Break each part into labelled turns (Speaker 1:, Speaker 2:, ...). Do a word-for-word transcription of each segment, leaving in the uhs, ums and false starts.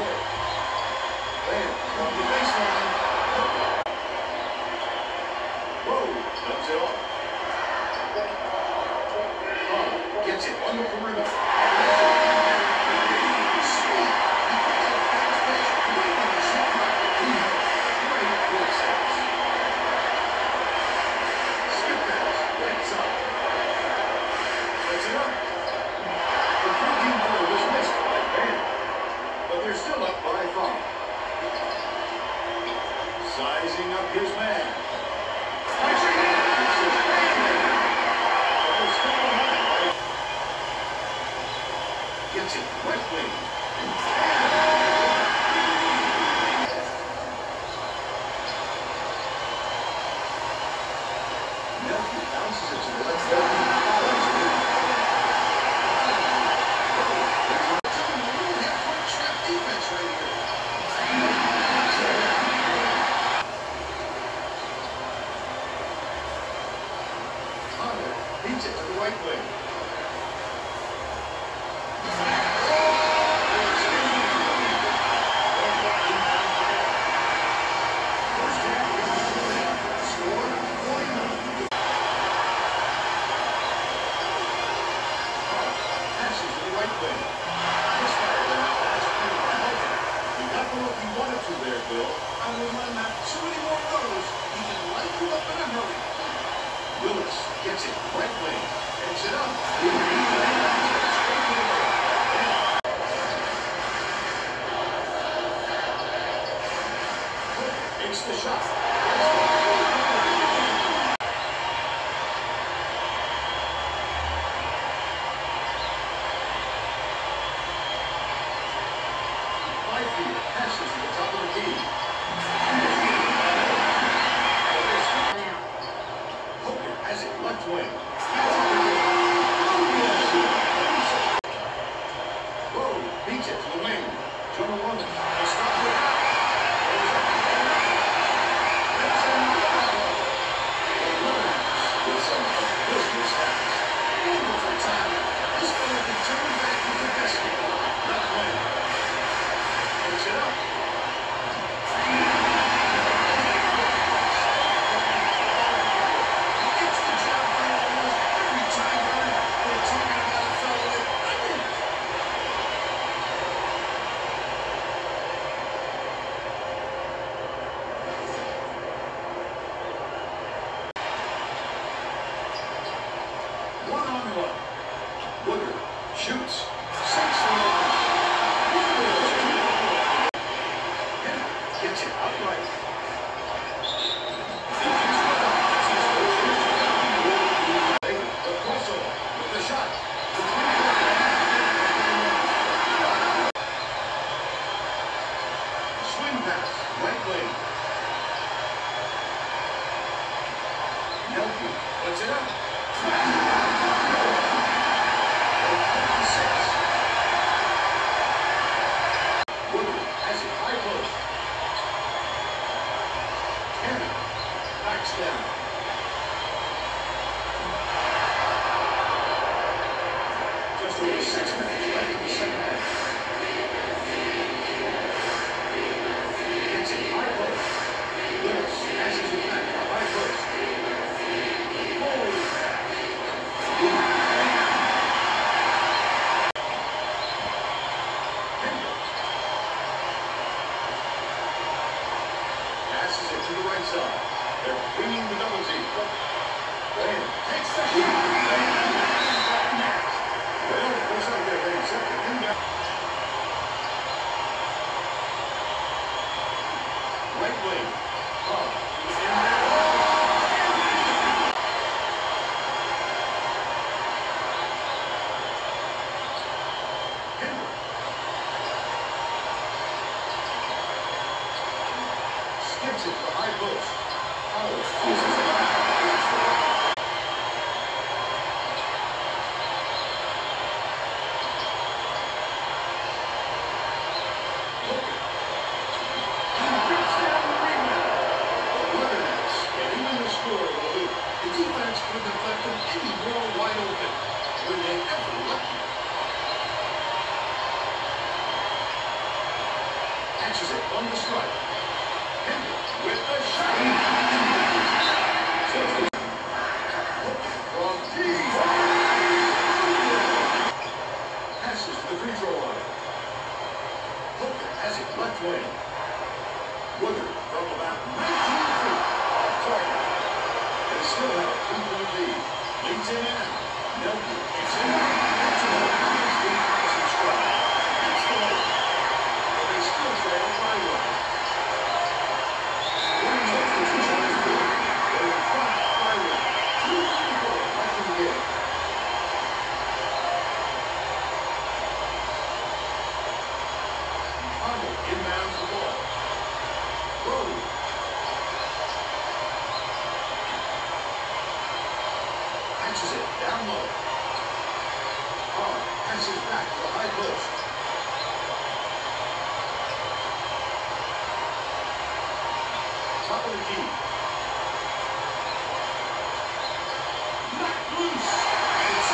Speaker 1: court. Bam, from the baseline. Whoa, dumps it off. Oh, gets it on the perimeter. Sweet. He put that fast pitch right on the shot clock. He had great court sense. Skip pass, right side. Puts it up. The three-team throw was missed by Van, but they're still up by five. Sizing up his man. Gets it quickly. Nelson bounces it to the left field. Trap defense right here. Connor beats it to the right wing. Gets it right wing, takes it up. Makes the shot. Byfield passes to the top of the key. Has it left wing. Whoa, beats it to the wing. Jonah Woman. They stop it. With some business happens. Wonderful timing. This fellow can turn back into basketball. Left wing. Takes it up. Shoots. Six for one. Gets it upright. The crossover with the shot. Swing pass. Right wing. Nelson puts it up. Down. Just over six minutes left in the second half. Gets it high post. Lewis passes it back to high post. Holy pass. Passes it to the right side. They're bringing the double team. Bam. Takes the shot. Well, it looks like they're going to set the inbound. Right wing. Oh. Henry. Skips it to the high post. catches it on the strike. Hendricks with the shot. From deep. Passes to the free throw line. Hooker has it left wing. Woodard from about nineteen feet off target. They still have a two-point lead. Leads in and out. Nelson gets in. That's a nice passing strike. That's the line. But they still trail by one. Williams position is good. They're in front by one. two thirty-four left in the game. Arnold inbounds the ball. Rowe. Catches it down low. Carr passes back to the high post. Top of the key. Not loose. It's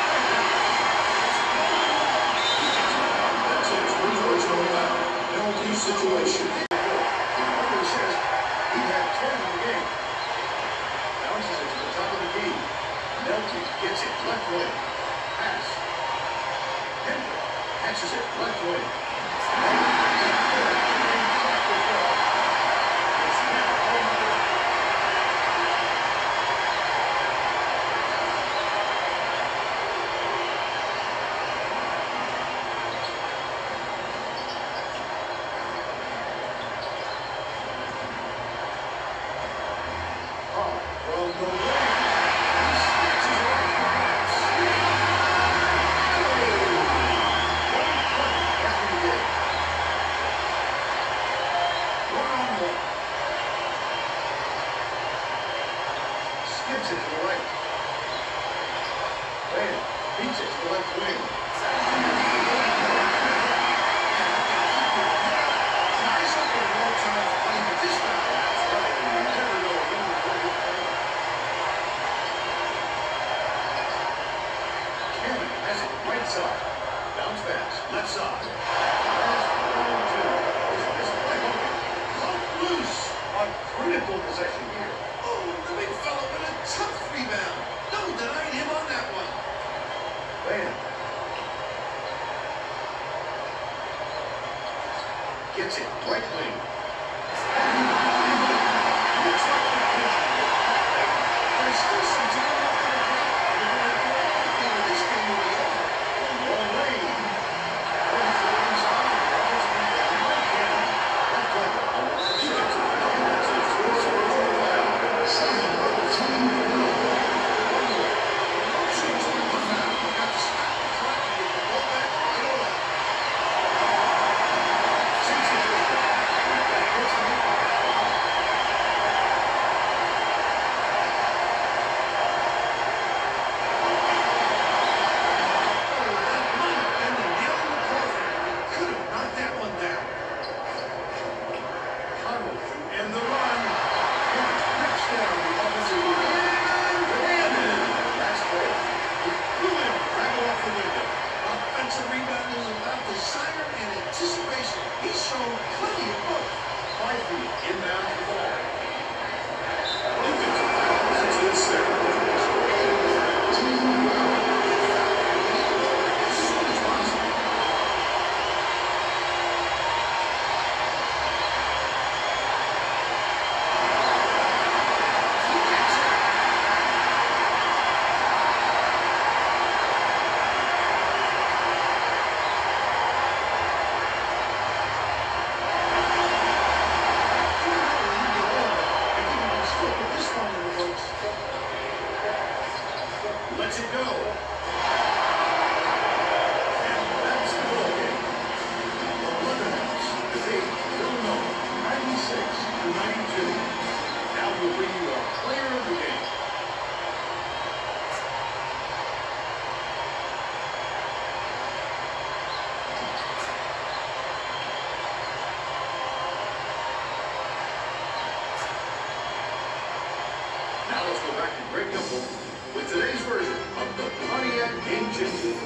Speaker 1: That's it. Free throws no foul. Penalty situation. The reporter says he had ten in the game. Bounces it to the top of the key. Nelson gets it left wing. Pass. Hendrick catches it left wing. It's now home run. Carr from the wing. Skips it to the right. Bam. Beats it to the left wing. Nice up and one time playing with this guy. That's right. You never know when you're going to play. Cannon has it right side. Bounce pass. Left side. Pass one and two. Is this by Hogan? Caught loose. A critical possession here. Oh, the big fella with a tough rebound. No denying him on that one. Bam. Gets it right wing. Looks like the pitch. There's still some time left in the game. They're going to get everything with this game will be over. A long lane. Going for the inside. Roberts with the right hand. Left leg. He gets it. That's a force for a foul. Second double team. No change in the foul. You got to stop the clock and get the ball back right away. Six to three. That puts them up by five. Oh, that might have been the nail in the coffin. Could have knocked that one down. Connell to end the run. Rips down the offensive rebound. And in. That's great. He flew in right off the window. Offensive rebound is about desire and anticipation. He's shown plenty of both. Five feet inbound the ball. Defensive foul. That's his second. Team foul. As soon as possible. Lets it go. And that's the ball game. The Leatherheads defeat Villanova ninety-six to ninety-two. Now we'll bring you a player of the game. Now let's go back to Greg Gimble with today's version of the Pontiac Game Changing